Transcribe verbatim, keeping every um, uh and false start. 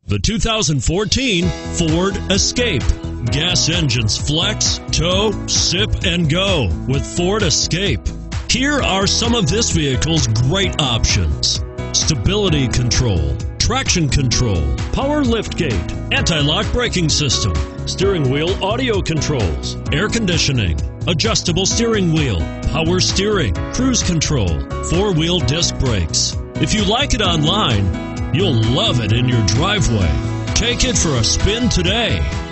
The two thousand fourteen Ford Escape. Gas engines flex, tow, sip, and go with Ford Escape. Here are some of this vehicle's great options: stability control, traction control, power liftgate, anti-lock braking system, steering wheel audio controls, air conditioning, adjustable steering wheel, power steering, cruise control, four-wheel disc brakes. If you like it online, you'll love it in your driveway. Take it for a spin today.